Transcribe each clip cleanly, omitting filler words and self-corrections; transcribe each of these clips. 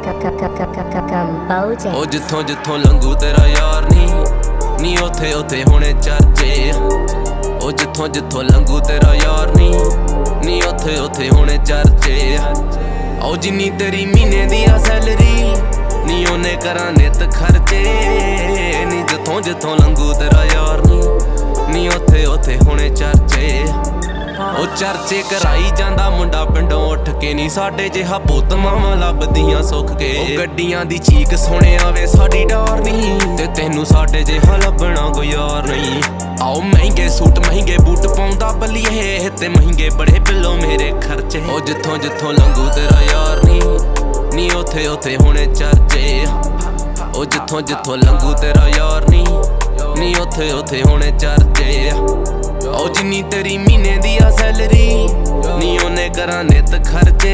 ਕੰਬੋਜ ਉਹ ਜਿੱਥੋਂ ਜਿੱਥੋਂ ਲੰਘੂ ਤੇਰਾ ਯਾਰ ਨੀ ਉੱਥੇ ਉੱਥੇ ਹੋਣੇ ਚਰਚੇ। ਉਹ ਜਿੱਥੋਂ ਜਿੱਥੋਂ ਲੰਘੂ ਤੇਰਾ ਯਾਰ ਨੀ ਉੱਥੇ ਉੱਥੇ ਹੋਣੇ ਚਰਚੇ। ਉਹ ਜਿੰਨੀ ਤੇਰੀ ਮਹੀਨੇ ਦੀ ਆ ਸੈਲਰੀ ਨੀ ਉਹਨੇ ਕਰਾਂ ਨਿੱਤ ਖਰਚੇ। ਨੀ ਜਿੱਥੋਂ ਜਿੱਥੋਂ ਲੰਘੂ ਤੇਰਾ ਯਾਰ ਨੀ ਉੱਥੇ ਉੱਥੇ ਹੋਣੇ ਚਰਚੇ। ਉਹ ਚਰਚੇ ਕਰਾਈ ਜਾਂਦਾ ਮੁੰਡਾ ਪਿੰਡੋਂ ਉੱਠ ਕੇ ਨੀ ਸਾਡੇ ਜਿਹਾ ਪੁੱਤ ਮਾਵਾਂ ਲੱਭਦੀਆਂ ਸੁੱਖ ਕੇ। ਉਹ ਗੱਡੀਆਂ ਦੀ ਚੀਕ ਸੁਣਿਆ ਵੇ ਸਾਡੀ ਡਾਰ ਨਹੀਂ ਤੇ ਤੈਨੂੰ ਸਾਡੇ ਜਿਹਾ ਲੱਭਣਾ ਕੋਈ ਯਾਰ ਨਹੀਂ। ਆਓ ਮਹਿੰਗੇ ਸੂਟ ਮਹਿੰਗੇ ਬੂਟ ਪਾਉਂਦਾ ਬੱਲੀਏ ਤੇ ਮਹਿੰਗੇ ਬੜੇ ਬਿੱਲੋ ਮੇਰੇ ਖਰਚੇ। ਉਹ ਜਿੱਥੋਂ ਜਿੱਥੋਂ ਲੰਘੂ ਤੇਰਾ ਯਾਰ ਨੀ ਉੱਥੇ ਉੱਥੇ ਹੋਣੇ ਚਰਚੇ। ਉਹ ਜਿੱਥੋਂ ਜਿੱਥੋਂ ਲੰਘੂ ਤੇਰਾ ਯਾਰ ਨੀ ਉੱਥੇ ਉੱਥੇ ਹੋਣੇ ਚਰਚੇ। ਉਹ ਜਿੰਨੀ ਤੇਰੀ ਮਹੀਨੇ ਦੀ ਆ ਸੈਲਰੀ ਨੀ ਉਹਨੇ ਕਰਾਂ ਨਿੱਤ ਖਰਚੇ।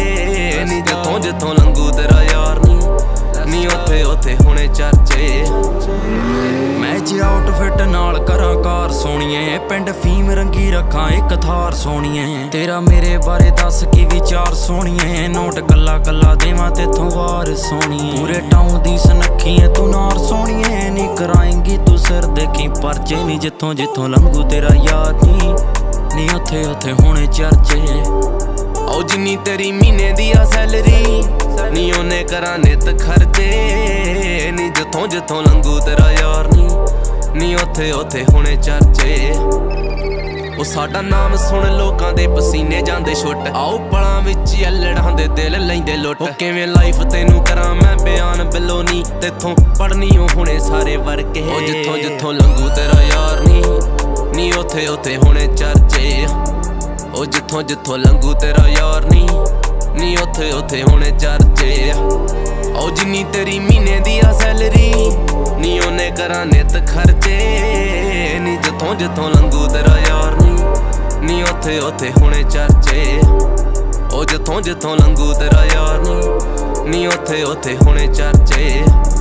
ਨੀ ਜਿੱਥੋਂ ਜਿੱਥੋਂ ਲੰਘੂ ਤੇਰਾ ਯਾਰ ਨੀ ਉੱਥੇ ਉੱਥੇ ਹੋਣੇ ਚਰਚੇ। ਮੈਂ ਜੇ ਆਊਟਫਿਟ ਨਾਲ ਕਰਾਂ ਕਾਰ ਸੋਹਣੀਏ ਪਿੰਡ ਫੀਮ ਰੰਗੀ ਰੱਖਾਂ ਇੱਕ ਥਾਰ ਸੋਹਣੀਏ। ਤੇਰਾ ਮੇਰੇ ਬਾਰੇ ਦੱਸ ਕੀ ਵਿਚਾਰ ਸੋਹਣੀਏ ਨੋਟ ਗੱਲਾਂ ਗੱਲਾਂ ਦੇਵਾਂ ਤੇਥੋਂ ਵਾਰ ਸੋਹਣੀਏ। ਪੂਰੇ ਟਾਊਨ ਦੀ ਸੁਨੱਖੀ ਐ ਤੂੰ ਨਾਰ ਸੋਹਣੀਏ ਨੀ ਕਰਾਏਂਗੀ ਤੂੰ ਸਿਰ ਦੇਖੀ ਪਰਚੇ। ਨੀ ਜਿੱਥੋਂ ਜਿੱਥੋਂ ਲੰਘੂ ਤੇਰਾ ਯਾਰ ਨੀ ਉੱਥੇ ਉੱਥੇ ਹੋਣੇ ਚਰਚੇ। ਉਹ ਜਿੰਨੀ ਤੇਰੀ ਮਹੀਨੇ ਦੀ ਆ ਸੈਲਰੀ ਨੀ ਉਹਨੇ ਕਰਾਂ ਨਿੱਤ ਖਰਚੇ। ਨੀ ਜਿੱਥੋਂ ਜਿੱਥੋਂ ਲੰਘੂ ਤੇਰਾ ਯਾਰ ਨੀ ਉੱਥੇ ਉੱਥੇ ਹੋਣੇ ਚਰਚੇ। ਉਹ ਸਾਡਾ ਨਾਮ ਸੁਣ ਲੋਕਾਂ ਦੇ ਪਸੀਨੇ ਜਾਂਦੇ ਛੁੱਟ। ਆਓ ਪਲਾਂ ਵਿੱਚ ਅਲੜਾਂ ਦੇ ਦਿਲ ਲੈਂਦੇ ਲੁੱਟ। ਉਹ ਕਿਵੇਂ ਲਾਈਫ ਤੈਨੂੰ ਕਰਾਂ ਮੈਂ ਬਿਆਨ ਬਿੱਲੋ ਨੀ ਤੇਥੋਂ ਪੜਨੀ ਉਹ ਹੁਣੇ ਸਾਰੇ ਵਰਕੇ। ਉਹ ਜਿੱਥੋਂ ਜਿੱਥੋਂ ਲੰਘੂ ਤੇਰਾ ਯਾਰ ਨੀ ਉੱਥੇ ਉੱਥੇ ਹੋਣੇ ਚਰਚੇ। ਉਹ ਜਿੱਥੋਂ ਜਿੱਥੋਂ ਲੰਘੂ ਤੇਰਾ ਯਾਰ ਨੀ ਉੱਥੇ ਉੱਥੇ ਹੋਣੇ ਚਰਚੇ। ਉਹ ਜਿੰਨੀ ਤੇਰੀ ਮਹੀਨੇ ਦੀ ਆ ਸੈਲਰੀ ਨੀ ਉਹਨੇ ਕਰਾਂ ਨਿੱਤ ਖਰਚੇ। ਨੀ ਜਿੱਥੋਂ ਜਿੱਥੋਂ ਲੰਘੂ ਤੇਰਾ ਯਾਰ ਨੀ ਉੱਥੇ ਉੱਥੇ ਹੋਣੇ ਚਰਚੇ। ਉਹ ਜਿੱਥੋਂ ਜਿੱਥੋਂ ਲੰਘੂ ਤੇਰਾ ਯਾਰ ਨੀ ਉੱਥੇ ਉੱਥੇ ਹੋਣੇ ਚਰਚੇ।